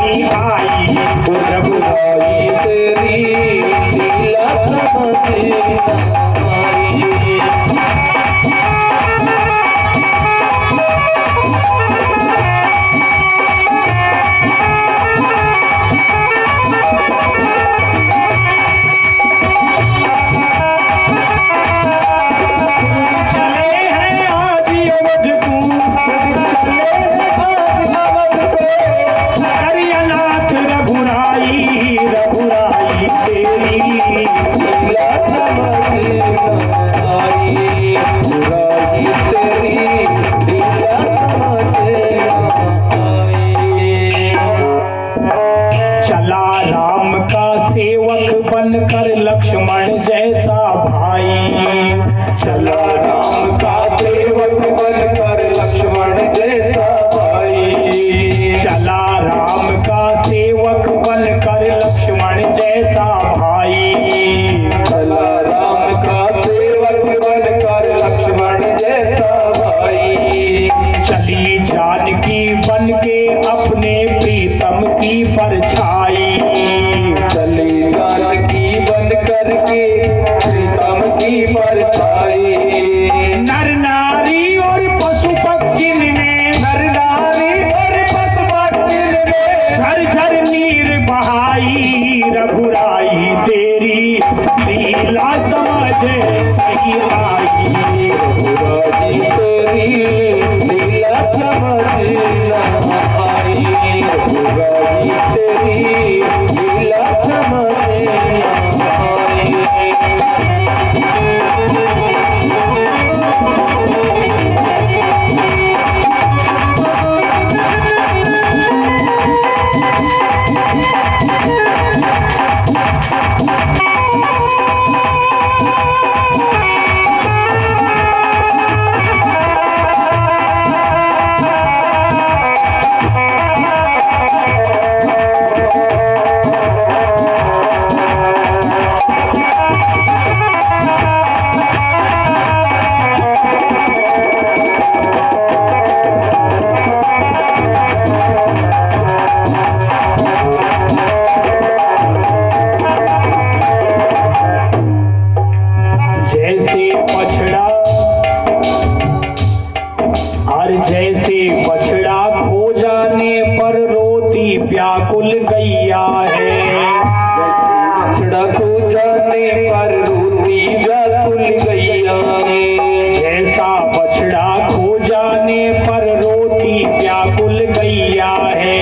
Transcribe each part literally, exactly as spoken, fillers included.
नहीं आई, रघुराई तेरी लीला समझ न आई। बनकर लक्ष्मण जैसा भाई, चला राम का सेवक बनकर लक्ष्मण जैसा भाई। चला राम का सेवक बनकर लक्ष्मण जैसा भाई। चला राम का सेवक बनकर लक्ष्मण जैसा भाई। चली जानकी बन के अपने प्रीतम की परछाई। चली जानकी बन करके प्रीतम की परछाई। नर नारी और पशु पक्षी ने, नर नारी और पशु पक्षी ने झर झर नीर बहाई। रघुराई तेरी लीला समझ नहीं आई, रघुराई तेरी लीला समझ न आई। रघुराई तेरी लीला समझ न आई। व्याकुल गैया है। बछड़ा खो जाने पर रोती व्याकुल गैया है। जैसा बछड़ा खो जाने पर रोती व्याकुल गैया है।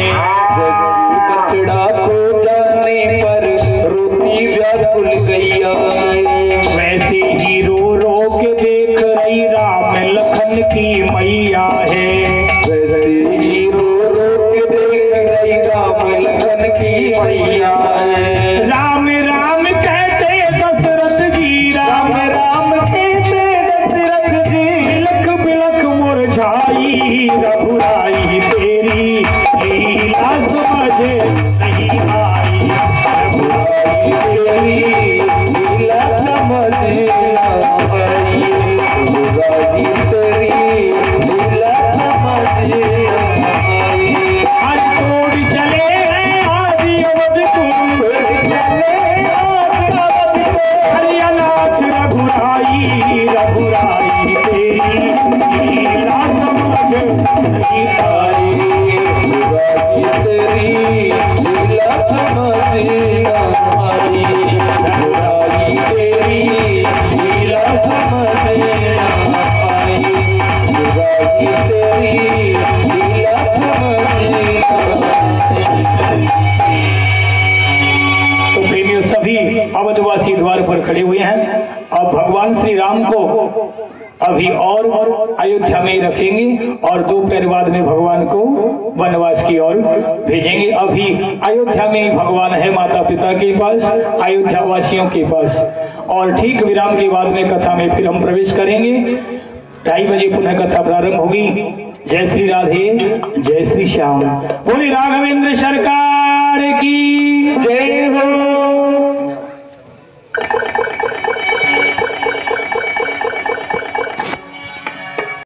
बछड़ा खो जाने पर रोती व्याकुल गैया है। वैसे ही रो रो के देख रही राम लखन की मैया है। वैसे ही रो रो के देख रही राम लखन की मैया है। राम राम कहते दशरथ जी, राम राम कहते दशरथ जी, बिलख बिलख मुरझाई। रघुराई तेरी लीला समझ नहीं आई। रघुराई तेरी लीला समझ न आई। रघुराई तेरी लीला समझ न आई। आज छोड़ चले हैं आदि अवधपुर, चले आज अवधपुर, हरियानाथ रघुराई। रघुराई तेरी लीला समझ नहीं आई। रघुराई तेरी लीला समझ न आई। रघुराई तेरी लीला समझ न आई। रघुराई तेरी लीला समझ न आई। तो प्रेमियों, सभी अवधवासी द्वार पर खड़े हुए हैं। अब भगवान श्री राम को अभी और अयोध्या में ही रखेंगे और दोपहर बाद में भगवान को वनवास की ओर भेजेंगे। अभी अयोध्या में ही भगवान है माता पिता के पास, अयोध्या वासियों के पास। और ठीक विराम के बाद में कथा में फिर हम प्रवेश करेंगे। ढाई बजे पुनः कथा प्रारंभ होगी। जय श्री राधे, जय श्री श्याम। बोले राघवेंद्र सरकार की।